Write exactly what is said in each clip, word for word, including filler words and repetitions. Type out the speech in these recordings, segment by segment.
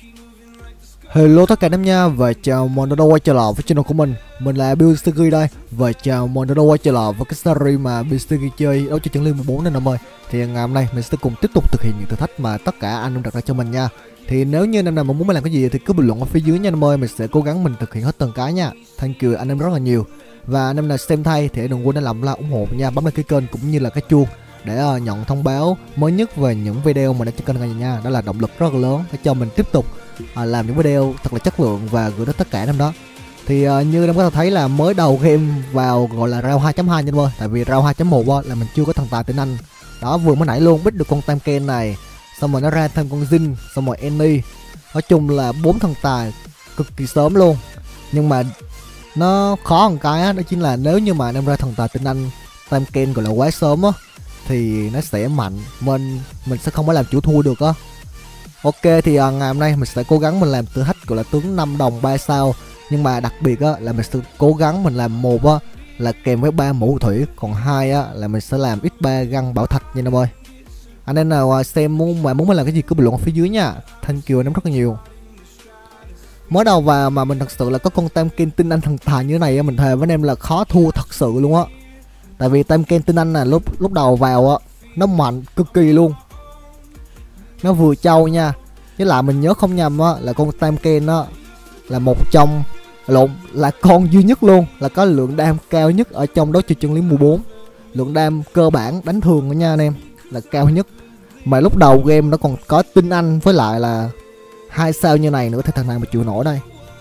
Hello tất cả anh em nha, và chào mừng đã quay trở lại với channel của mình. Mình là Billstigi đây, và chào mừng đã quay trở lại với cái series mà Billstigi chơi đấu cho trận liên mười bốn nên em ơi. Thì ngày hôm nay mình sẽ cùng tiếp tục thực hiện những thử thách mà tất cả anh em đặt ra cho mình nha. Thì nếu như anh em nào mà muốn mình làm cái gì thì cứ bình luận ở phía dưới nha anh em ơi, mình sẽ cố gắng mình thực hiện hết từng cái nha. Thank you anh em rất là nhiều. Và anh em nào xem thay thì đừng quên để làm like ủng hộ nha, bấm đăng ký kênh cũng như là cái chuông để uh, nhận thông báo mới nhất về những video mà đã trên kênh này nha. Đó là động lực rất là lớn để cho mình tiếp tục À, làm những video thật là chất lượng và gửi đến tất cả anh em đó. Thì uh, như em có thể thấy là mới đầu game vào gọi là round hai chấm hai nha em ơi. Tại vì round hai chấm một là mình chưa có thằng tài tiếng Anh. Đó, vừa mới nãy luôn biết được con Tamken này, xong rồi nó ra thêm con Jin, xong rồi Annie. Nói chung là bốn thằng tài cực kỳ sớm luôn. Nhưng mà nó khó một cái á, đó chính là nếu như mà anh em ra thằng tài tiếng Anh Tamken gọi là quá sớm á thì nó sẽ mạnh, mình mình sẽ không có làm chủ thua được á. Ok thì uh, ngày hôm nay mình sẽ cố gắng mình làm thử thách gọi là tướng năm đồng ba sao. Nhưng mà đặc biệt á là mình sẽ cố gắng mình làm một á là kèm với ba mũ thủy, còn hai á là mình sẽ làm x ba găng bảo thạch nha anh em ơi. Anh em nào uh, xem muốn mà muốn mình làm cái gì cứ bình luận ở phía dưới nha. Thank you anh em rất là nhiều. Mới đầu vào mà mình thật sự là có con Tamken tinh anh thần tài như thế này á, mình thề với anh em là khó thua thật sự luôn á. Tại vì Tamken tinh anh là lúc lúc đầu vào á nó mạnh cực kỳ luôn, nó vừa trâu nha. Với lại mình nhớ không nhầm á là con Tamken á là một trong lộn là con duy nhất luôn là có lượng đam cao nhất ở trong đó cho chân lý mười bốn. Lượng đam cơ bản đánh thường của nha anh em là cao nhất. Mà lúc đầu game nó còn có tinh anh với lại là hai sao như này nữa thì thằng này mà chịu nổi đây.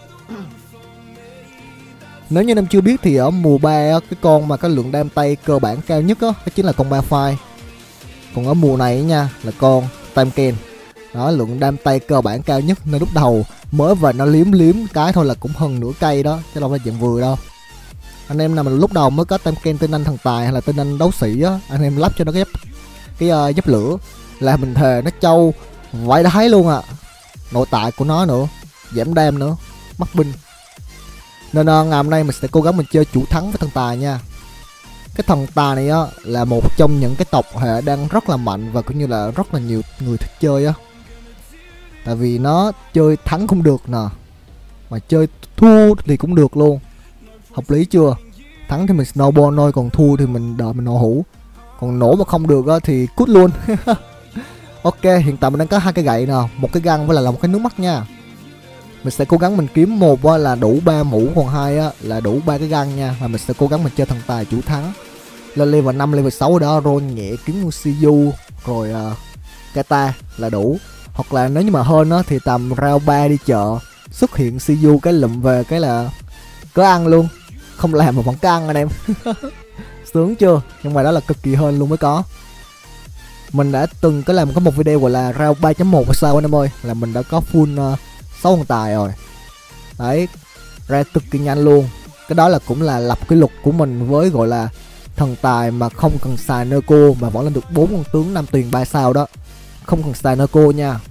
Nếu như anh em chưa biết thì ở mùa ba á, cái con mà có lượng đam tay cơ bản cao nhất á đó chính là con ba phai. Còn ở mùa này nha là con Tamken. Đó, lượng đam tay cơ bản cao nhất nên lúc đầu mới về nó liếm liếm cái thôi là cũng hơn nửa cây đó, chứ đâu phải chuyện vừa đâu. Anh em nào mà lúc đầu mới có Tamken tinh anh thần tài hay là tinh anh đấu sĩ á, anh em lắp cho nó cái cái uh, dấp lửa là mình thề nó trâu vãi đáy luôn à. Nội tại của nó nữa, giảm đam nữa, mắc binh. Nên uh, ngày hôm nay mình sẽ cố gắng mình chơi chủ thắng với thần tài nha. Cái thần tài này á là một trong những cái tộc hệ đang rất là mạnh và cũng như là rất là nhiều người thích chơi á. Tại vì nó chơi thắng cũng được nè, mà chơi thua thì cũng được luôn. Hợp lý chưa? Thắng thì mình snowball thôi, còn thua thì mình đợi mình nổ hũ. Còn nổ mà không được á thì cút luôn. Ok, hiện tại mình đang có hai cái gậy nè, một cái găng với lại là một cái nước mắt nha. Mình sẽ cố gắng mình kiếm một là đủ ba mũ, còn hai á là đủ ba cái găng nha. Và mình sẽ cố gắng mình chơi thần tài chủ thắng. Lên level năm, level sáu đó roll nhẹ kiếm con Shiyu rồi uh, Kata là đủ. Hoặc là nếu như mà hơn á thì tầm round ba đi chợ xuất hiện Shiyu cái lụm về cái là có ăn luôn. Không làm mà vẫn có ăn anh em. Sướng chưa? Nhưng mà đó là cực kỳ hơn luôn mới có. Mình đã từng có làm có một video gọi là round ba chấm một hay sao anh em ơi, là mình đã có full uh, sáu con tài rồi. Đấy, ra cực kỳ nhanh luôn. Cái đó là cũng là lập cái luật của mình với gọi là thần tài mà không cần xài Neco mà vẫn lên được bốn con tướng năm tuyền ba sao đó. Không cần xài Neco nha.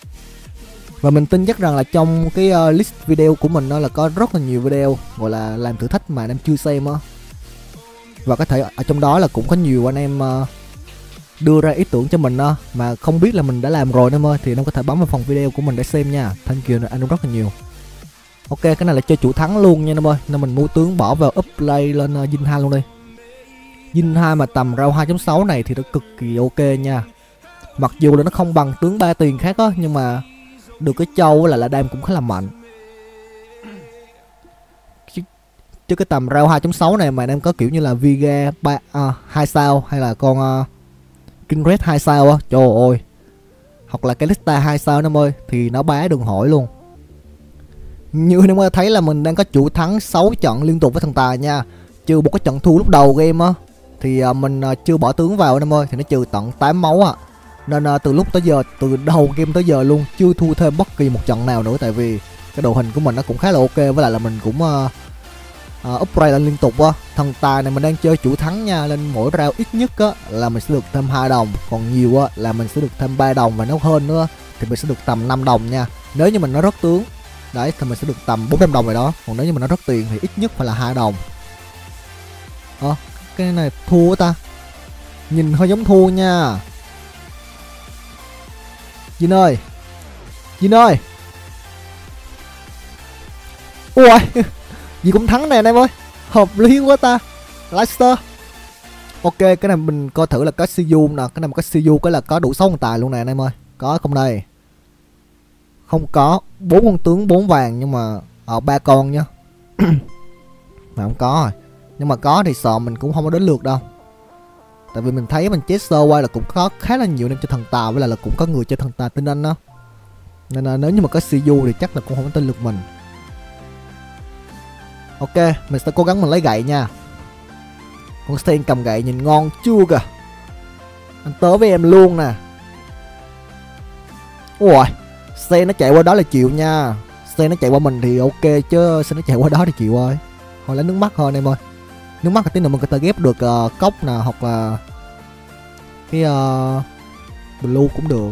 Và mình tin chắc rằng là trong cái uh, list video của mình đó là có rất là nhiều video gọi là làm thử thách mà anh em chưa xem á. Và có thể ở trong đó là cũng có nhiều anh em uh, đưa ra ý tưởng cho mình đó, mà không biết là mình đã làm rồi anh em ơi, thì anh em có thể bấm vào phần video của mình để xem nha. Thank you anh em rất là nhiều. Ok, cái này là chơi chủ thắng luôn nha anh em ơi, nên mình mua tướng bỏ vào upplay lên uh, Jin hai luôn đi. Jin hai mà tầm round hai chấm sáu này thì nó cực kỳ ok nha. Mặc dù là nó không bằng tướng ba tiền khác á, nhưng mà được cái châu là là đam cũng khá là mạnh. Chứ, chứ cái tầm round hai chấm sáu này mà anh em có kiểu như là Viga ba uh, hai sao hay là con uh, King Red hai sao á, trời ơi. Hoặc là cái Lista hai sao anh em ơi thì nó bá đừng hỏi luôn. Như anh em ơi thấy là mình đang có chủ thắng sáu trận liên tục với thần tài nha. Trừ một cái trận thua lúc đầu game á thì uh, mình uh, chưa bỏ tướng vào anh em ơi, thì nó trừ tận tám máu à. Nên uh, từ lúc tới giờ, từ đầu game tới giờ luôn chưa thua thêm bất kỳ một trận nào nữa. Tại vì cái đội hình của mình nó cũng khá là ok, với lại là mình cũng uh, uh, upgrade lên liên tục á. Thần tài này mình đang chơi chủ thắng nha, nên mỗi round ít nhất á là mình sẽ được thêm hai đồng, còn nhiều á là mình sẽ được thêm ba đồng, và nếu hơn nữa thì mình sẽ được tầm năm đồng nha. Nếu như mình nó rớt tướng đấy thì mình sẽ được tầm bốn trăm đồng rồi đó, còn nếu như mình nó rớt tiền thì ít nhất phải là hai đồng. Ờ à, cái này thua ta, nhìn hơi giống thua nha. Jin ơi, Jin ơi, Ui gì cũng thắng nè anh em ơi, hợp lý quá ta. Leicester. Ok, cái này mình coi thử là có Siu nè, cái này có Siu cái là có đủ sáu con tài luôn nè anh em ơi. Có không đây? Không có, bốn con tướng bốn vàng nhưng mà ở ba con nhá. Mà không có rồi. Nhưng mà có thì sợ mình cũng không có đến lượt đâu. Tại vì mình thấy mình chết sơ qua là cũng có khá là nhiều anh em chơi thần tà, với lại là cũng có người chơi thần tà tinh anh đó. Nên là nếu như mà có Siu thì chắc là cũng không có tên lượt mình. Ok, mình sẽ cố gắng mình lấy gậy nha. Con Sen cầm gậy nhìn ngon chưa kìa. Anh tới với em luôn nè. Ui, Sen nó chạy qua đó là chịu nha. Sen nó chạy qua mình thì ok, chứ Sen nó chạy qua đó thì chịu ơi. Hồi lấy nước mắt thôi anh em ơi. Nước mắt là tí nữa mình có thể ghép được uh, cốc nè, hoặc là cái uh, blue cũng được.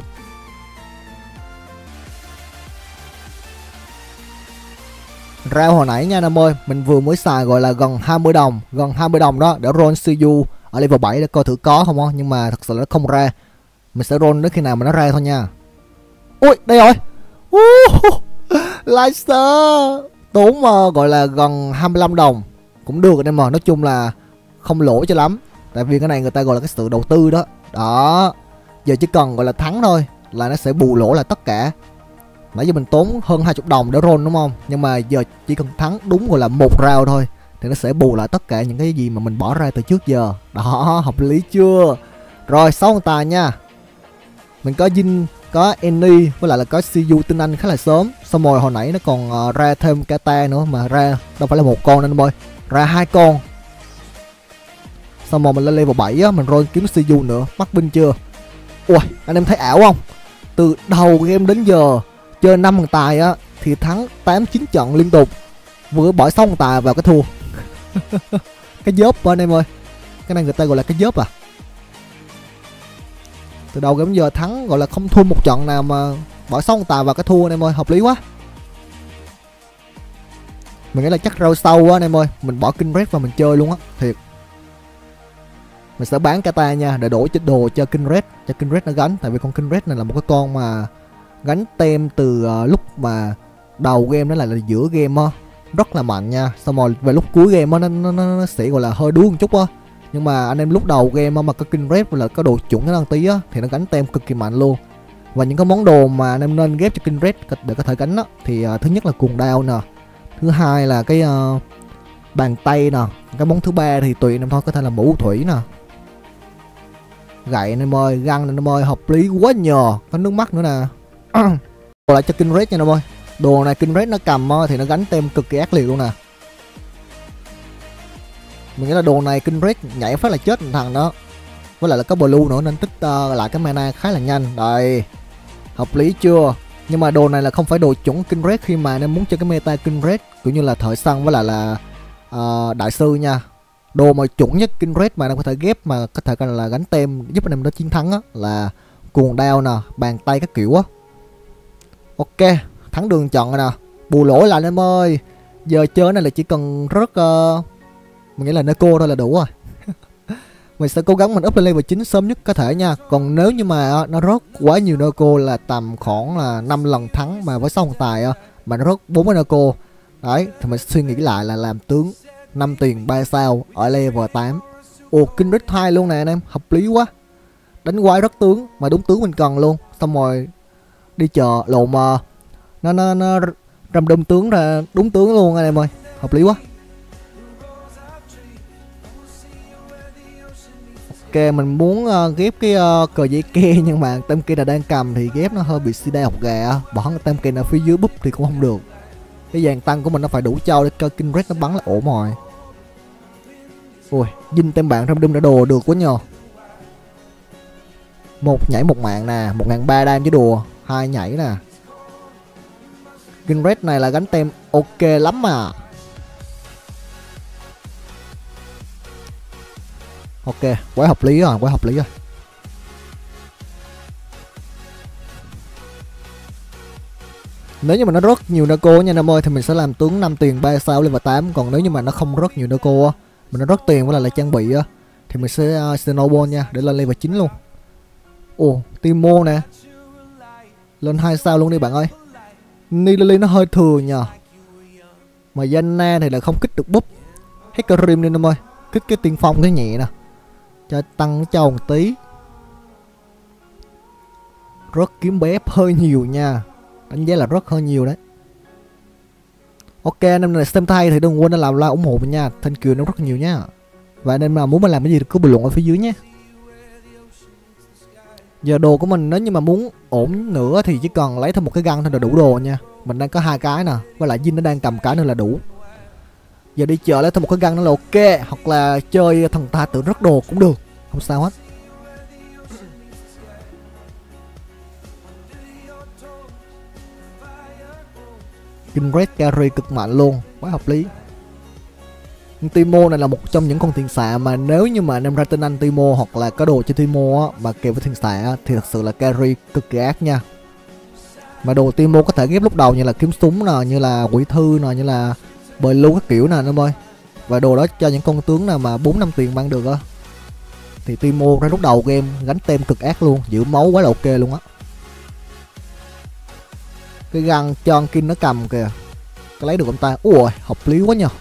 Rau hồi nãy nha anh em ơi, mình vừa mới xài gọi là gần hai mươi đồng, gần hai mươi đồng đó để roll Siu ở level bảy để coi thử có không á, nhưng mà thật sự nó không ra. Mình sẽ roll đến khi nào mà nó ra thôi nha. Ui, đây rồi. Uh, Leicester tốn uh, gọi là gần hai mươi lăm đồng. Cũng được anh em mà, nói chung là không lỗ cho lắm. Tại vì cái này người ta gọi là cái sự đầu tư đó. Đó. Giờ chỉ cần gọi là thắng thôi là nó sẽ bù lỗ là tất cả. Nãy giờ mình tốn hơn hai mươi đồng để roll đúng không? Nhưng mà giờ chỉ cần thắng đúng gọi là một round thôi thì nó sẽ bù lại tất cả những cái gì mà mình bỏ ra từ trước giờ. Đó, hợp lý chưa? Rồi, sáu con tài nha. Mình có Jin, có Annie, với lại là có Siu tinh anh khá là sớm. Xong rồi hồi nãy nó còn uh, ra thêm Kata nữa, mà ra đâu phải là một con nên boy, ra hai con. Xong rồi mình lên level bảy á, mình roll kiếm Siu nữa, mắc binh chưa? Ui, anh em thấy ảo không? Từ đầu game đến giờ chơi năm con tài á thì thắng tám chín trận liên tục. Vừa bỏ xong con tài vào cái thua. Cái dớp anh em ơi. Cái này người ta gọi là cái dớp à. Từ đầu game đến giờ thắng gọi là không thua một trận nào mà bỏ xong con tài vào cái thua anh em ơi, hợp lý quá. Mình nghĩ là chắc round sau á anh em ơi, mình bỏ King Red và mình chơi luôn á, thiệt. Mình sẽ bán Kata nha, để đổi chết đồ cho King Red, cho King Red nó gánh. Tại vì con King Red này là một cái con mà gánh tem từ uh, lúc mà đầu game đó là, là giữa game á, rất là mạnh nha. Xong rồi về lúc cuối game á nó, nó, nó, nó sẽ gọi là hơi đuối một chút á. Nhưng mà anh em lúc đầu game á, mà có King Red và là có đồ chuẩn cái đăng tí á thì nó gánh tem cực kỳ mạnh luôn. Và những cái món đồ mà anh em nên ghép cho King Red để có thể gánh á thì uh, thứ nhất là cuồng đao nè, thứ hai là cái uh, bàn tay nè, cái món thứ ba thì tùy anh em thôi, có thể là mũ thủy nè, gậy anh em ơi, găng anh em ơi, hợp lý quá nhờ. Có nước mắt nữa nè. Đồ lại cho King Red nha anh em ơi. Đồ này King Red nó cầm thì nó gánh tem cực kỳ ác liệt luôn nè. Mình nghĩ là đồ này King Red nhảy phát là chết thằng đó. Với lại là có blue nữa nên tích uh, lại cái mana khá là nhanh. Đây, hợp lý chưa? Nhưng mà đồ này là không phải đồ chuẩn King Red khi mà anh em muốn chơi cái meta King Red cũng như là thợ săn với lại là uh, đại sư nha. Đồ mà chuẩn nhất King Red mà anh em có thể ghép mà có thể là gánh tem giúp anh em nó chiến thắng á là cuồng đao nè, bàn tay các kiểu á. Ok, thắng đường trận rồi nè, bù lỗ lại anh em ơi. Giờ chơi này là chỉ cần rớt uh, mình nghĩ là Neko thôi là đủ rồi. Mình sẽ cố gắng mình up lên level chín sớm nhất có thể nha. Còn nếu như mà uh, nó rớt quá nhiều Neko là tầm khoảng là năm lần thắng mà với xong tài uh, mà nó rớt bốn mươi Neko đấy thì mình suy nghĩ lại là làm tướng năm tiền ba sao ở level tám. Ồ, King Red hai luôn nè anh em, hợp lý quá. Đánh quái rất tướng mà đúng tướng mình cần luôn. Xong rồi đi chờ lộn mà nó nó nó râm đâm tướng ra đúng tướng luôn anh em ơi, hợp lý quá. Ok, mình muốn uh, ghép cái uh, cờ dây ke nhưng mà tem kia là đang cầm thì ghép nó hơi bị sida học gà. Bỏ cái tem kia ở phía dưới búp thì cũng không được. Cái dàn tăng của mình nó phải đủ trâu để cho King Red nó bắn là ổn rồi. Ui, dinh tem bạn râm đâm đã đồ được quá nhờ. Một nhảy một mạng nè, một ngàn ba đam chứ đùa. Hai nhảy nè. King Red này là gánh tem ok lắm mà. Ok, quá hợp lý rồi, quá hợp lý rồi. Nếu như mà nó rất nhiều Neko nha anh em ơi thì mình sẽ làm tướng năm tiền ba sao level tám. Còn nếu như mà nó không rất nhiều Neko á, mình nó rất tiền với lại là trang bị á thì mình sẽ uh, Snowball nha để lên level chín luôn. Ồ, Timo nè. Lên hai sao luôn đi bạn ơi. Nidalee nó hơi thừa nhờ. Mà Yana thì là không kích được búp. Hecarim nên em ơi, kích cái tiên phong cái nhẹ nè, cho tăng cho một tí. Rất kiếm bếp hơi nhiều nha, đánh giá là rất hơi nhiều đấy. Ok anh em này xem thay thì đừng quên là làm like ủng hộ mình nha, thank you nó rất nhiều nha. Và anh em nào muốn mình làm cái gì thì cứ bình luận ở phía dưới nhé. Giờ đồ của mình nếu như mà muốn ổn nữa thì chỉ cần lấy thêm một cái găng thôi là đủ đồ nha. Mình đang có hai cái nè, với lại Jin nó đang cầm cái nữa là đủ. Giờ đi chợ lấy thêm một cái găng nữa là ok, hoặc là chơi thần ta tự rất đồ cũng được, không sao hết. King Red carry cực mạnh luôn, quá hợp lý. Timo này là một trong những con tiền xạ mà nếu như mà anh em ra tên anh Timo hoặc là có đồ cho Timo á, mà kèm với tiền xạ thì thật sự là carry cực kỳ ác nha. Mà đồ Timo có thể ghép lúc đầu như là kiếm súng nè, như là quỷ thư nè, như là bời lưu các kiểu nè anh em ơi. Và đồ đó cho những con tướng nào mà bốn năm tiền mang được á thì Timo ra lúc đầu game gánh tem cực ác luôn, giữ máu quá là ok luôn á. Cái găng cho con King nó cầm kìa, cái lấy được ông ta, ui hợp lý quá nhờ.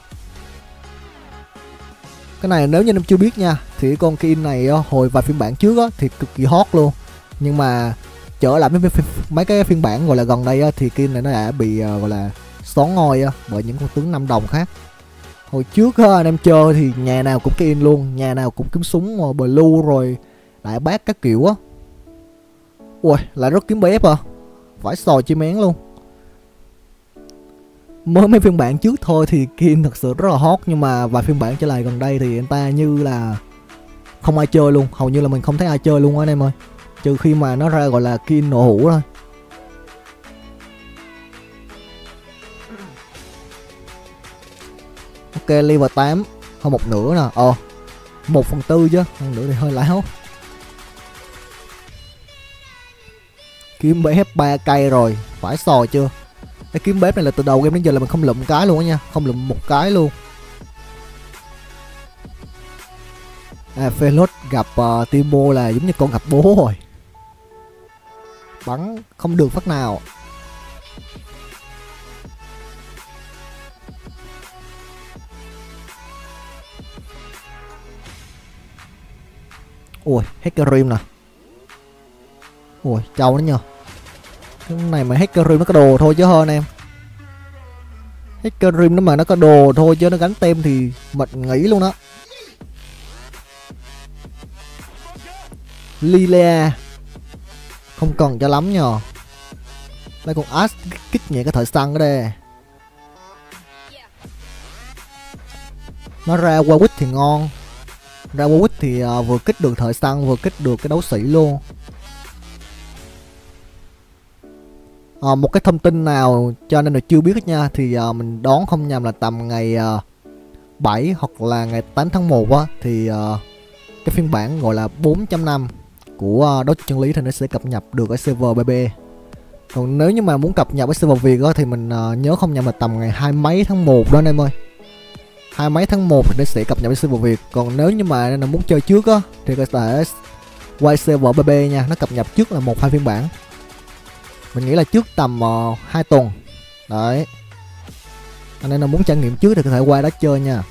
Cái này nếu như em chưa biết nha thì con King này hồi vài phiên bản trước á thì cực kỳ hot luôn, nhưng mà trở lại mấy, mấy cái phiên bản gọi là gần đây á thì King này nó đã bị uh, gọi là xón ngôi á bởi những con tướng năm đồng khác. Hồi trước á, anh em chơi thì nhà nào cũng King luôn, nhà nào cũng kiếm súng blue rồi đại bác các kiểu á. Ui lại rất kiếm bếp à, phải sò chi mén luôn. Mới mấy phiên bản trước thôi thì King thật sự rất là hot, nhưng mà vài phiên bản trở lại gần đây thì anh ta như là không ai chơi luôn, hầu như là mình không thấy ai chơi luôn á anh em ơi, trừ khi mà nó ra gọi là King nổ hũ thôi. Ok level tám, hơn một nửa nè, ờ một phần tư chứ, hơn nữa thì hơi láo. Kiếm bếp ba cây rồi, phải sò chưa? Cái kiếm bếp này là từ đầu game đến giờ là mình không lụm cái luôn á nha, không lụm một cái luôn. À Felot gặp uh, Timo là giống như con gặp bố rồi, bắn không được phát nào. Ui Hecarim nè, ui trâu nó nhờ. Cái này mà Hecarim nó có đồ thôi chứ hơn em. Hecarim nó mà nó có đồ thôi chứ nó gánh tem thì mệt nghĩ luôn đó. Lilia không cần cho lắm nhờ. Đây con Ash kích nhẹ cái thời săn ở đây. Nó ra Warwick thì ngon. Ra Warwick thì uh, vừa kích được thời săn vừa kích được cái đấu sĩ luôn. À, một cái thông tin nào cho nên là chưa biết nha, thì uh, mình đoán không nhầm là tầm ngày uh, bảy hoặc là ngày tám tháng một á, thì uh, cái phiên bản gọi là bốn chấm năm của uh, đấu trường chân lý thì nó sẽ cập nhật được ở server bê bê. Còn nếu như mà muốn cập nhật ở server Việt á, thì mình uh, nhớ không nhầm là tầm ngày hai mấy tháng một đó anh em ơi. Hai mấy tháng một thì nó sẽ cập nhật ở server Việt. Còn nếu như mà là muốn chơi trước á thì có thể quay server bê bê nha, nó cập nhật trước là một hai phiên bản. Mình nghĩ là trước tầm uh, hai tuần. Đấy. Anh nên là muốn trải nghiệm trước thì có thể qua đó chơi nha.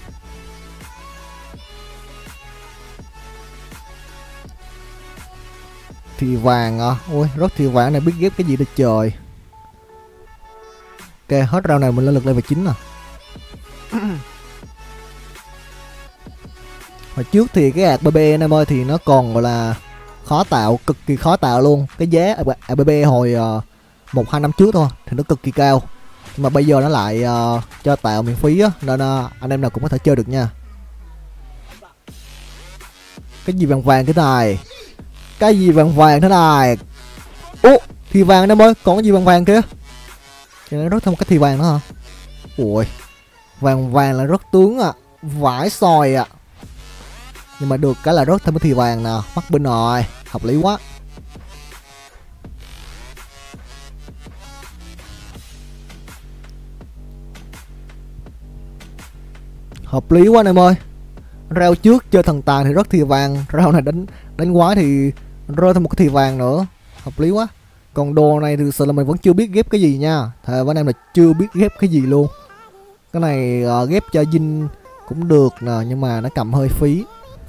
Thì vàng à. Ôi rất thì vàng này biết ghép cái gì đây trời. Ok hết round này mình lên lực level chín nè. Hồi trước thì cái ạc bê bê anh em ơi thì nó còn gọi là khó tạo, cực kỳ khó tạo luôn. Cái giá ạc bê bê hồi uh, một hai năm trước thôi thì nó cực kỳ cao. Nhưng mà bây giờ nó lại uh, cho tạo miễn phí á, nên uh, anh em nào cũng có thể chơi được nha. Cái gì vàng vàng thế này? Cái gì vàng vàng thế này? Ủa thì vàng anh em ơi, còn cái gì vàng vàng kia? Thì nó rớt thêm một cái thì vàng nữa hả? Ui vàng vàng là rất tướng à, vải sòi à. Nhưng mà được cái là rớt thêm cái thì vàng nè, mắc bên rồi, hợp lý quá. Hợp lý quá anh em ơi. Rao trước chơi thần tàn thì rất thì vàng, rao này đánh đánh quái thì rơi thêm một cái thì vàng nữa, hợp lý quá. Còn đồ này thì thực sự là mình vẫn chưa biết ghép cái gì nha, thề với anh em là chưa biết ghép cái gì luôn. Cái này uh, ghép cho Jin cũng được nè, nhưng mà nó cầm hơi phí.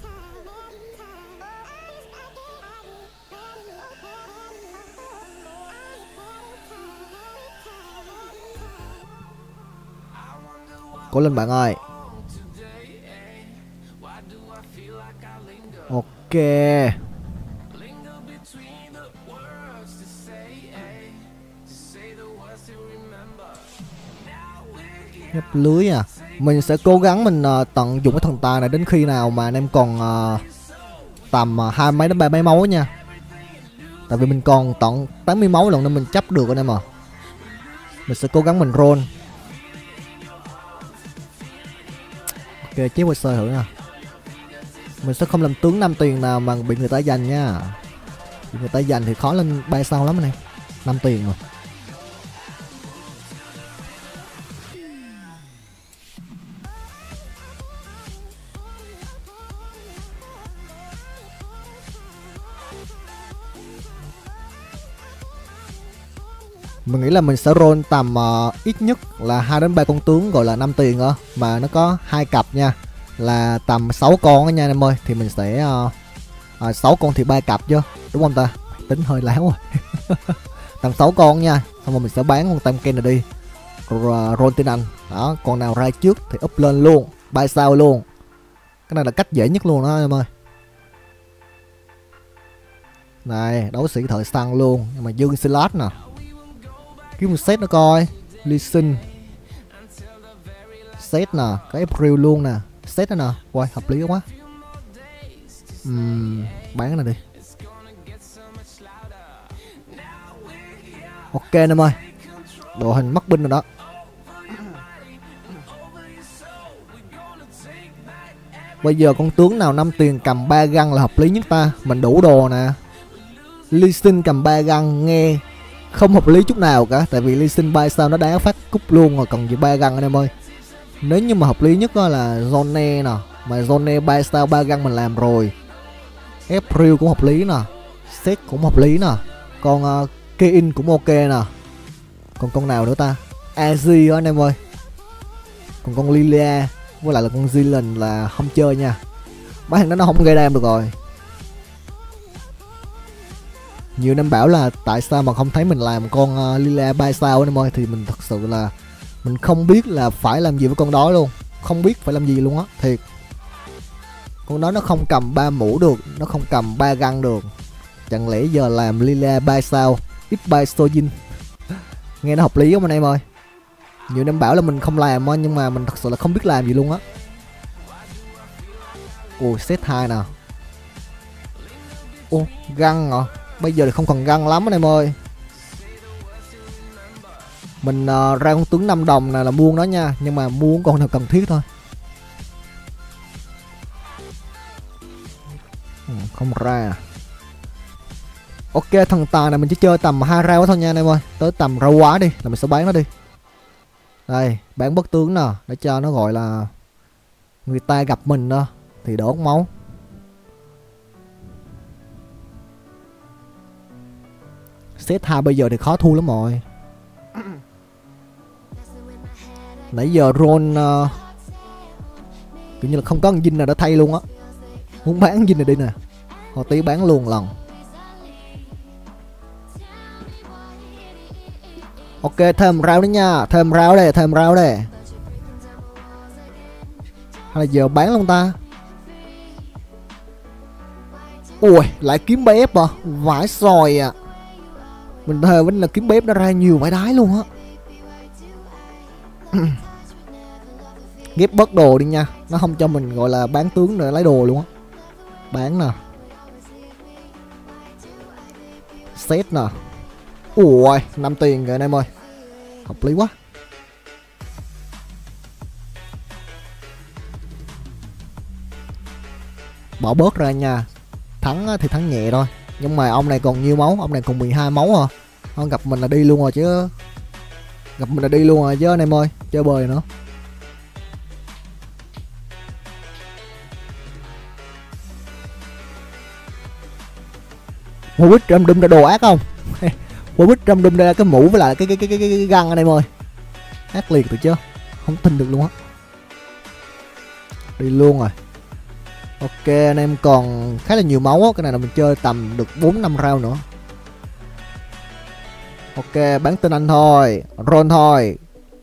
Cố lên bạn ơi. Ok. Nhấp lưới à. Mình sẽ cố gắng mình uh, tận dụng cái thần tài này đến khi nào mà anh em còn uh, tầm uh, hai mấy đến ba mấy máu nha. Tại vì mình còn tận tám mươi máu lần nên mình chấp được anh em à. Mình sẽ cố gắng mình roll. Ok, chế qua sơ thử nè. Mình sẽ không làm tướng năm tiền nào mà bị người ta giành nha. Bị người ta giành thì khó lên ba sao lắm anh em. năm tiền rồi. Mình nghĩ là mình sẽ roll tầm uh, ít nhất là hai đến ba con tướng gọi là năm tiền đó, mà nó có hai cặp nha, là tầm sáu con đó nha anh em ơi. Thì mình sẽ uh, uh, sáu con thì ba cặp chứ, đúng không ta? Tính hơi láo rồi. Tầm sáu con nha. Xong rồi mình sẽ bán con tam ken này đi, rồi uh, roll tin anh. Đó, con nào ra trước thì up lên luôn, ba sao luôn. Cái này là cách dễ nhất luôn đó anh em ơi. Này, đấu sĩ thời săn luôn, nhưng mà dương slot nè. Kiếm một set nó coi. Lee Sin set nè, cái April luôn nè, set đó nè. Wow, hợp lý quá. uhm, Bán cái này đi. Ok anh em ơi, đội hình mắc binh rồi đó. Bây giờ con tướng nào năm tiền cầm ba găng là hợp lý nhất ta? Mình đủ đồ nè. Lee Sin cầm ba găng nghe không hợp lý chút nào cả, tại vì Lee Sin ba sao nó đá phát cúp luôn rồi, còn gì ba găng anh em ơi. Nếu như mà hợp lý nhất đó là Zone nè, mà Zone ba sao ba găng mình làm rồi. April cũng hợp lý nè, Set cũng hợp lý nè, còn uh, Kein cũng ok nè. Còn con nào nữa ta? Azi đó anh em ơi. Còn con Lilia với lại là con Zilan là không chơi nha, mấy thằng đó nó không gây đam được rồi. Nhiều năm bảo là tại sao mà không thấy mình làm con uh, Lila ba sao anh em ơi, thì mình thật sự là mình không biết là phải làm gì với con đó luôn, không biết phải làm gì luôn á, thiệt. Con đó nó không cầm ba mũ được, nó không cầm ba găng được, chẳng lẽ giờ làm Lila ba sao ít ba Sojin nghe nó hợp lý không anh em ơi. Nhiều năm bảo là mình không làm á, nhưng mà mình thật sự là không biết làm gì luôn á. Ồ, set hai nè. Ô, găng hả? Bây giờ thì không còn găng lắm anh em ơi. Mình uh, ra con tướng năm đồng này là mua nó nha, nhưng mà mua con nào cần thiết thôi. ừ, Không ra. Ok, thần tài này mình chỉ chơi tầm hai rau thôi nha anh em ơi. Tới tầm rau quá đi là mình sẽ bán nó đi. Đây, bán bất tướng nè, để cho nó gọi là người ta gặp mình đó thì đỡ máu. Set hai bây giờ thì khó thu lắm rồi. Nãy giờ roll uh, kiểu như là không có con Jin nào đã thay luôn á. Muốn bán Jin này đi nè, hồi tí bán luôn lần. Ok, thêm rau nữa nha, thêm rau đây, thêm rau đây. Hay là giờ bán luôn ta? Ui, lại kiếm bếp à, vãi sòi à. Mình thề vẫn là kiếm bếp nó ra nhiều vãi đái luôn á. Ghép bớt đồ đi nha, nó không cho mình gọi là bán tướng để lấy đồ luôn á. Bán nè, set nè. Ui, năm tiền rồi anh em ơi, hợp lý quá. Bỏ bớt ra nha. Thắng thì thắng nhẹ thôi, nhưng mà ông này còn nhiêu máu? Ông này còn mười hai máu à. Ông gặp mình là đi luôn rồi chứ. Gặp mình là đi luôn rồi chứ anh em ơi, chơi bời nữa. Warwick Ram Doom ra đồ ác không? Warwick Ram Doom ra cái mũ với lại cái cái cái cái, cái, cái găng anh em ơi. Ác liệt được chứ. Không tin được luôn á. Đi luôn rồi. Ok, anh em còn khá là nhiều máu á. Cái này là mình chơi tầm được bốn năm round nữa. Ok, bán tin anh thôi. Roll thôi.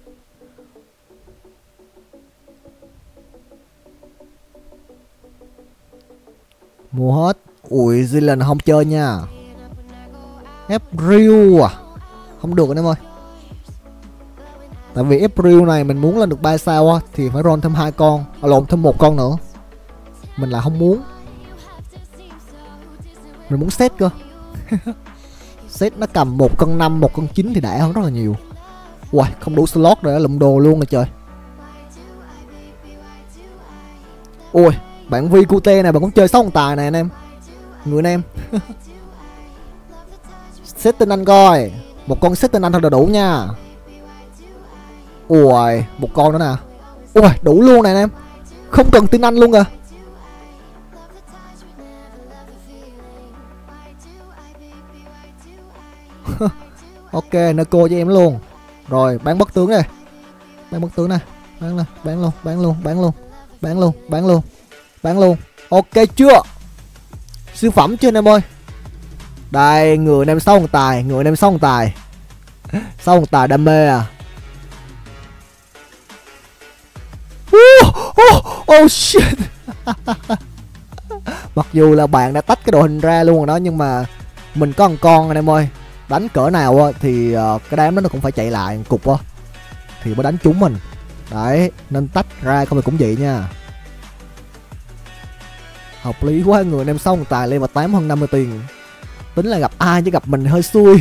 Mua hết. Ui, Zealand không chơi nha. April à. Không được anh em ơi. Tại vì April này mình muốn lên được ba sao á, thì phải roll thêm hai con, à, lộn thêm một con nữa. Mình là không muốn. Mình muốn set cơ. Set nó cầm một con năm, một con chín thì đã hơn rất là nhiều. Ui, không đủ slot rồi, lụm đồ luôn rồi trời. Ui, bạn Vi cu tê này bạn cũng chơi sáu con tài này anh em. Người anh em. Set tên anh coi. Một con set tên anh thôi là đủ nha. Ui, một con nữa nè. Ui, đủ luôn nè anh em. Không cần tin anh luôn kìa. Ok, Neko cho em luôn. Rồi, bán bất tướng đây. Bán bất tướng này. Bán luôn, bán luôn, bán luôn, bán luôn. Bán luôn, bán luôn. Bán luôn. Ok chưa? Siêu phẩm chưa anh em ơi. Đây, người anh em sáu con tài, người anh em sáu con tài. sáu con tài đam mê à. Oh, oh, oh shit. Mặc dù là bạn đã tách cái đội hình ra luôn rồi đó, nhưng mà mình có một con anh em ơi. Đánh cỡ nào á thì uh, cái đám đó nó cũng phải chạy lại cục á, thì mới đánh trúng mình. Đấy, nên tách ra không thì cũng vậy nha. Hợp lý quá, người anh em xong tài lên mà tám hơn năm mươi tiền. Tính là gặp ai chứ gặp mình hơi xui.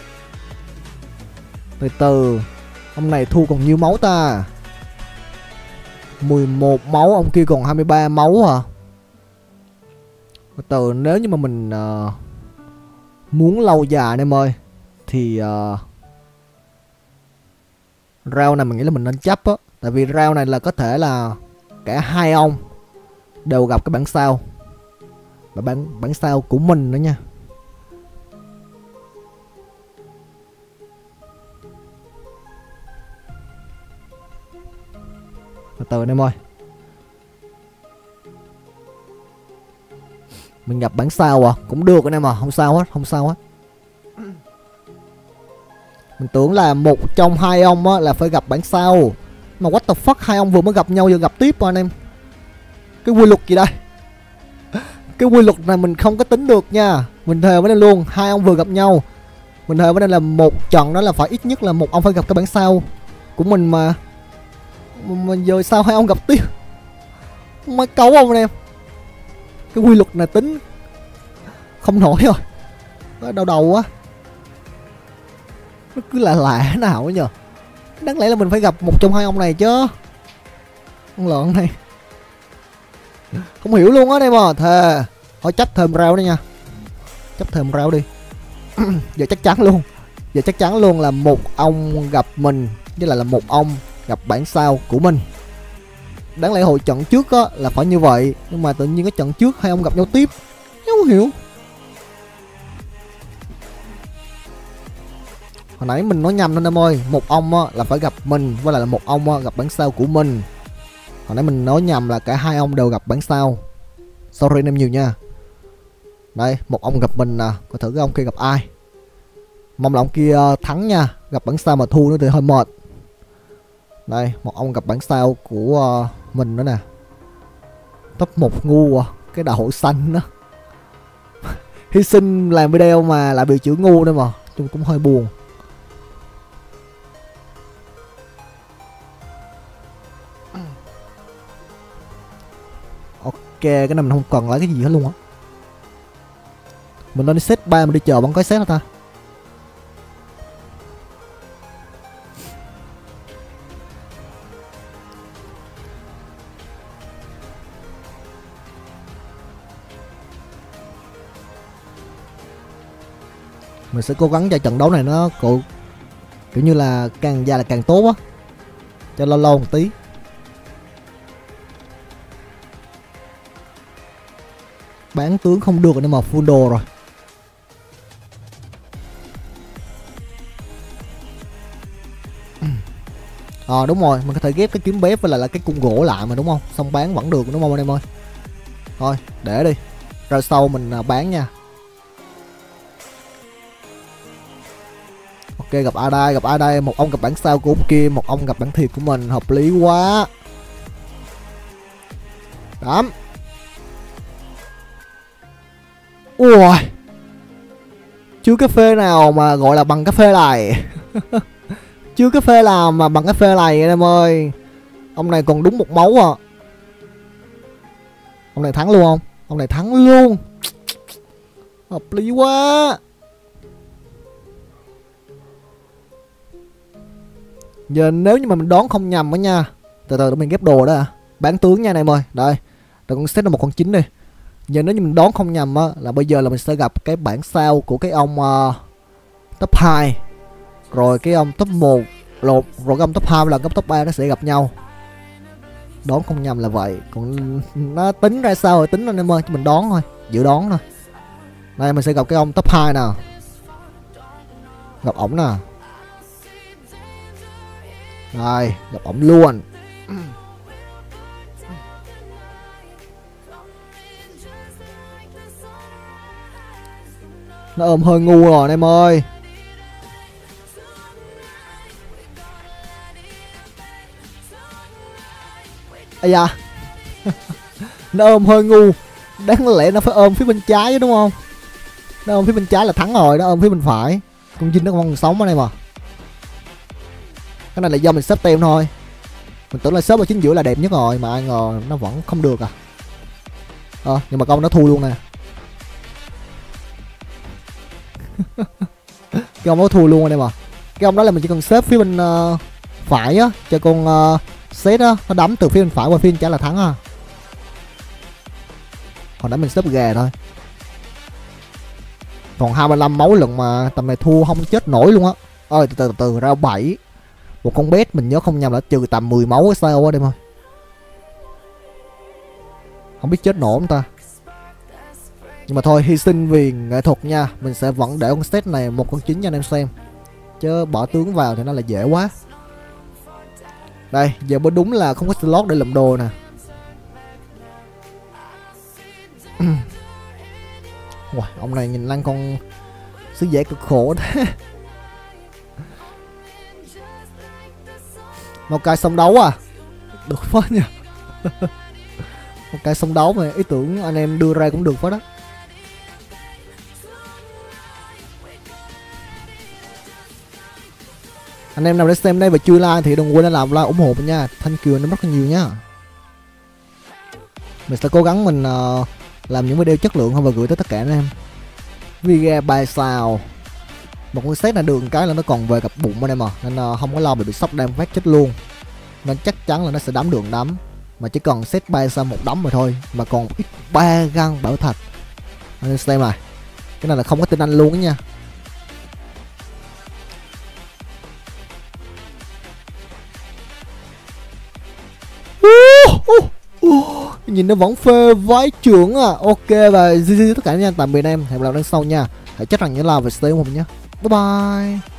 Từ từ. Ông này thu còn nhiêu máu ta? mười một máu, ông kia còn hai mươi ba máu à. Từ từ, nếu như mà mình uh, muốn lâu dài anh em ơi, thì uh, round này mình nghĩ là mình nên chấp á. Tại vì round này là có thể là cả hai ông đều gặp cái bản sao, và bản bản sao của mình nữa nha. Từ từ anh em ơi. Mình gặp bản sao à, cũng được anh em à, không sao hết, không sao hết. Mình tưởng là một trong hai ông á là phải gặp bản sao, mà what the fuck, hai ông vừa mới gặp nhau giờ gặp tiếp rồi anh em. Cái quy luật gì đây? Cái quy luật này mình không có tính được nha. Mình thề với đây luôn, hai ông vừa gặp nhau. Mình thề với đây là một trận đó là phải ít nhất là một ông phải gặp cái bản sao của mình mà. Mà giờ sao hai ông gặp tiếp? Mới cấu ông anh em. Cái quy luật này tính không nổi rồi. Nó đau đầu quá. Nó cứ lạ lạ nào ấy nhờ. Đáng lẽ là mình phải gặp một trong hai ông này chứ. Con lợn này không hiểu luôn á em à. Thề. Thôi chấp thêm rau đi nha. Chấp thêm rau đi. Giờ chắc chắn luôn. Giờ chắc chắn luôn là một ông gặp mình, với lại là một ông gặp bản sao của mình. Đáng lẽ hồi trận trước á là phải như vậy, nhưng mà tự nhiên cái trận trước hai ông gặp nhau tiếp. Không hiểu. Hồi nãy mình nói nhầm nên em ơi. Một ông á là phải gặp mình, với lại là một ông á, gặp bản sao của mình. Hồi nãy mình nói nhầm là cả hai ông đều gặp bản sao. Sorry anh em nhiều nha. Đây, một ông gặp mình nè. Coi thử cái ông kia gặp ai. Mong là ông kia thắng nha. Gặp bản sao mà thua nữa thì hơi mệt. Đây, một ông gặp bản sao của uh, mình nữa nè. Top một ngu à. Cái đạo xanh đó. Hy sinh làm video mà lại bị chữ ngu nữa mà. Chung cũng hơi buồn. Ok, cái này mình không cần lấy cái gì hết luôn á. Mình lên đi set ba mình đi chờ vẫn có set hả ta? Mình sẽ cố gắng cho trận đấu này nó kiểu, kiểu như là càng dài là càng tốt á. Cho lâu lâu một tí. Bán tướng không được nên mà full đồ rồi. Ờ à, đúng rồi, mình có thể ghép cái kiếm bếp với lại là cái cung gỗ lại mà đúng không, xong bán vẫn được đúng không anh em ơi. Thôi để đi, rồi sau mình bán nha. Ok, gặp ai đây, gặp ai đây, một ông gặp bản sao của ông kia, một ông gặp bản thiệt của mình, hợp lý quá. Đám. Ui, chưa cái phê nào mà gọi là bằng cái phê này. Chưa cái phê nào mà bằng cái phê này anh em ơi. Ông này còn đúng một máu à. Ông này thắng luôn không? Ông này thắng luôn. Hợp lý quá. Giờ nếu như mà mình đoán không nhầm á nha, từ từ để mình ghép đồ đó à. Bán tướng nha anh em ơi. Đây, rồi con set là một con chín đi. Giờ nếu như mình đoán không nhầm á, là bây giờ là mình sẽ gặp cái bản sao của cái ông uh, top hai. Rồi cái ông top một, rồi, rồi cái ông top hai là cái top ba nó sẽ gặp nhau. Đoán không nhầm là vậy. Còn nó tính ra sao rồi tính anh em ơi, chứ mình đoán thôi, dự đoán thôi. Đây mình sẽ gặp cái ông top hai nè. Gặp ổng nè. Đây, gặp ổng luôn. Nó ôm hơi ngu rồi anh em ơi. Ây da. Nó ôm hơi ngu. Đáng lẽ nó phải ôm phía bên trái chứ đúng không. Nó ôm phía bên trái là thắng rồi, nó ôm phía bên phải. Con Jin nó còn sống ở đây mà. Cái này là do mình xếp tem thôi. Mình tưởng là xếp ở chính giữa là đẹp nhất rồi, mà ai ngờ nó vẫn không được à. Ờ, à, nhưng mà con nó thua luôn nè. Cái ông nó thua luôn anh em à. Cái ông đó là mình chỉ cần xếp phía bên uh, phải á, cho con uh, set á, nó đấm từ phía bên phải qua phía bên trái là thắng à. Còn đã mình xếp gà thôi. Còn hai mươi lăm máu lần mà tầm này thua không chết nổi luôn á. Ơi từ từ từ, từ ra bảy. Một con bet mình nhớ không nhầm là trừ tầm mười máu hay sao á đây thôi. Không biết chết nổi không ta. Nhưng mà thôi, hy sinh vì nghệ thuật nha. Mình sẽ vẫn để con set này một con chín cho anh em xem. Chứ bỏ tướng vào thì nó là dễ quá. Đây, giờ mới đúng là không có slot để lượm đồ nè. Wow, ông này nhìn lăng con sứ giả cực khổ thế. Một cái song đấu à. Được phết nha. Một cái song đấu mà ý tưởng anh em đưa ra cũng được phết đó. Anh em nào để xem đây và chưa like thì đừng quên làm like ủng hộ mình nha. Thank you anh em rất là nhiều nha. Mình sẽ cố gắng mình uh, làm những video chất lượng hơn và gửi tới tất cả anh em. Video ba sao. Một con set này đường cái là nó còn về gặp bụng anh em à, nên uh, không có lo bị bị sốc đam phát chết luôn. Nên chắc chắn là nó sẽ đấm đường đấm. Mà chỉ cần set ba sao một đấm mà thôi, mà còn ít ba găng bảo thạch. Anh em xem này. Cái này là không có tin anh luôn đó nha. Uh, uh, uh. Nhìn nó vẫn phê vái trưởng à. Ok và gi gi tất cả anh em, tạm biệt em. Hẹn gặp lại lần sau nha. Hãy chắc rằng nhớ like và stay ủng hộ mình nhé. Bye bye.